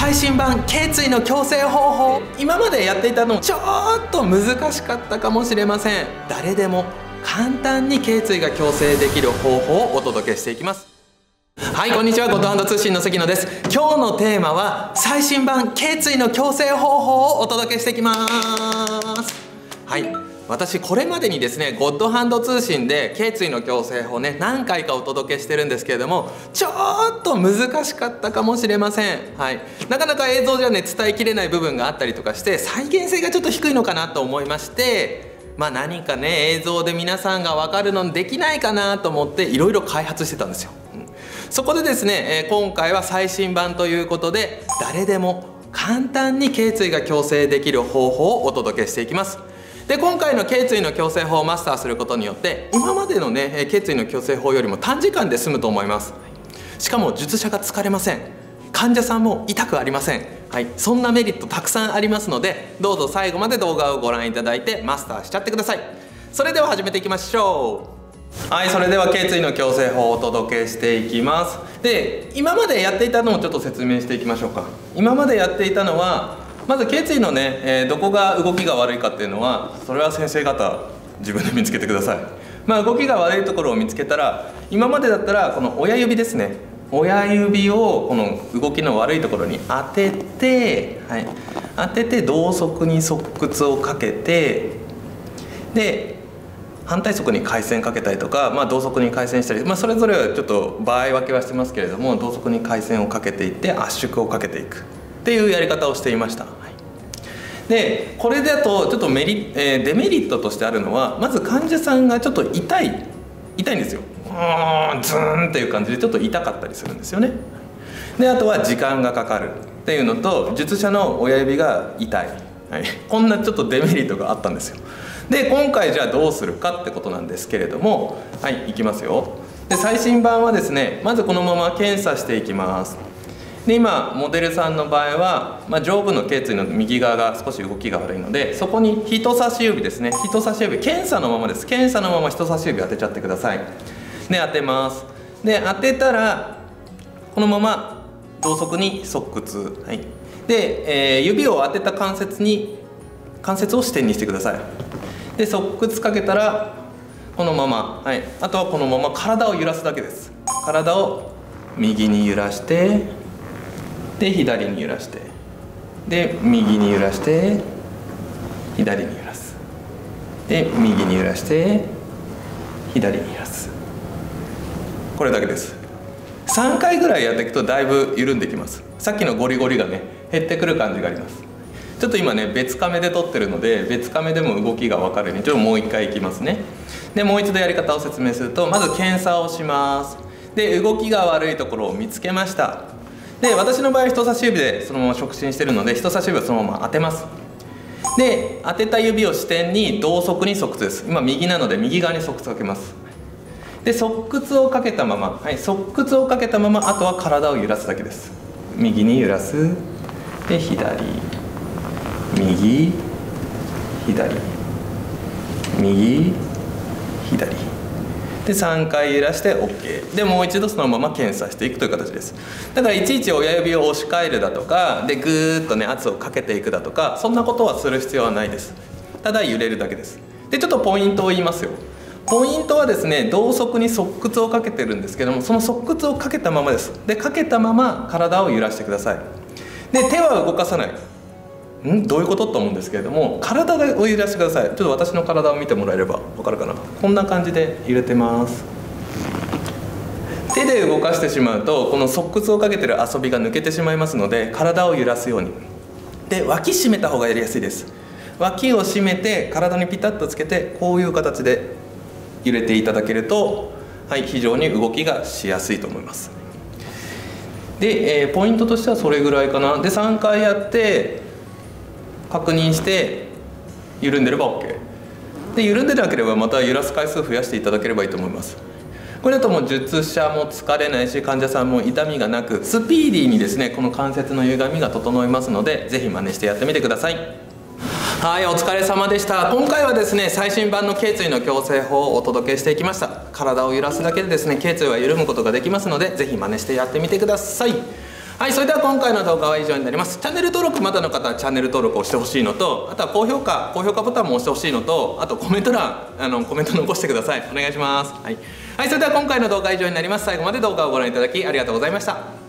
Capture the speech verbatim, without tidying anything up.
最新版頸椎の矯正方法、今までやっていたのちょっと難しかったかもしれません。誰でも簡単に頸椎が矯正できる方法をお届けしていきます。はい、こんにちは。ゴッドハンド通信の関野です。今日のテーマは最新版頸椎の矯正方法をお届けしていきます。はい、私これまでにですね、ゴッドハンド通信で頸椎の矯正法ね、何回かお届けしてるんですけれども、ちょっと難しかったかもしれません。はい、なかなか映像じゃね伝えきれない部分があったりとかして再現性がちょっと低いのかなと思いまして、まあ何かね映像で皆さんが分かるのできないかなと思っていろいろ開発してたんですよ。うん、そこでですね、えー、今回は最新版ということで誰でも簡単に頸椎が矯正できる方法をお届けしていきます。で今回の頸椎の矯正法をマスターすることによって今までのね頸椎の矯正法よりも短時間で済むと思います。しかも術者が疲れません。患者さんも痛くありません。はい、そんなメリットたくさんありますので、どうぞ最後まで動画をご覧いただいてマスターしちゃってください。それでは始めていきましょう。はい、それでは頸椎の矯正法をお届けしていきます。で今までやっていたのをちょっと説明していきましょうか。今までやっていたのはまず頸椎のね、えー、どこが動きが悪いかっていうのは、それは先生方自分で見つけてください。まあ動きが悪いところを見つけたら、今までだったらこの親指ですね、親指をこの動きの悪いところに当てて、はい、当てて同側に側屈をかけて、で反対側に回旋かけたりとか、まあ、同側に回旋したり、まあ、それぞれはちょっと場合分けはしてますけれども、同側に回旋をかけていって圧縮をかけていくっていうやり方をしていました。はい、でこれだとちょっとメリ、えー、デメリットとしてあるのは、まず患者さんがちょっと痛い痛いんですよ。うーんズーンっていう感じでちょっと痛かったりするんですよね。であとは時間がかかるっていうのと、術者の親指が痛い、はい、こんなちょっとデメリットがあったんですよ。で今回じゃあどうするかってことなんですけれども、はいいきますよ。で最新版はですね、まずこのまま検査していきます。で今モデルさんの場合は、まあ、上部の頸椎の右側が少し動きが悪いので、そこに人差し指ですね、人差し指検査のままです。検査のまま人差し指当てちゃってください。で当てます。で当てたらこのまま同側に側屈、はい、で、えー、指を当てた関節に関節を支点にしてください。で側屈かけたらこのまま、はい、あとはこのまま体を揺らすだけです。体を右に揺らしてで左に揺らしてで右に揺らして左に揺らすで右に揺らして左に揺らす、これだけです。さんかいぐらいやっていくとだいぶ緩んできます。さっきのゴリゴリがね減ってくる感じがあります。ちょっと今ね別カメで撮ってるので別カメでも動きが分かるようにちょっともう一回いきますね。でもう一度やり方を説明すると、まず検査をします。で動きが悪いところを見つけました。で私の場合人差し指でそのまま触診してるので人差し指をそのまま当てます。で当てた指を支点に同側に側屈です。今右なので右側に側屈をかけます。で側屈をかけたまま、はい、側屈をかけたままあとは体を揺らすだけです。右に揺らすで左右左右左でさんかい揺らして OK でもう一度そのまま検査していくという形です。だからいちいち親指を押し替えるだとかでぐーっとね圧をかけていくだとか、そんなことはする必要はないです。ただ揺れるだけです。でちょっとポイントを言いますよ。ポイントはですね、同側に側屈をかけてるんですけども、その側屈をかけたままです。でかけたまま体を揺らしてください。で手は動かさない。んどういうことと思うんですけれども、体を揺らしてください。ちょっと私の体を見てもらえれば分かるかな。こんな感じで揺れてます。手で動かしてしまうとこの側屈をかけてる遊びが抜けてしまいますので、体を揺らすように。で脇締めた方がやりやすいです。脇を締めて体にピタッとつけてこういう形で揺れていただけると、はい、非常に動きがしやすいと思います。で、えー、ポイントとしてはそれぐらいかな。でさんかいやって確認して緩んでれば OK で、緩んでなければまた揺らす回数増やしていただければいいと思います。これだともう術者も疲れないし患者さんも痛みがなくスピーディーにですねこの関節の歪みが整いますので、是非真似してやってみてください。はい、お疲れ様でした。今回はですね最新版の頸椎の矯正法をお届けしていきました。体を揺らすだけでですね頸椎は緩むことができますので、是非真似してやってみてください。 はい、それでは今回の動画は以上になります。チャンネル登録まだの方はチャンネル登録をしてほしいのと、あとは高評価高評価ボタンも押してほしいのと、あとコメント欄あのコメント残してください。お願いします。はい、はい、それでは今回の動画は以上になります。最後まで動画をご覧いただきありがとうございました。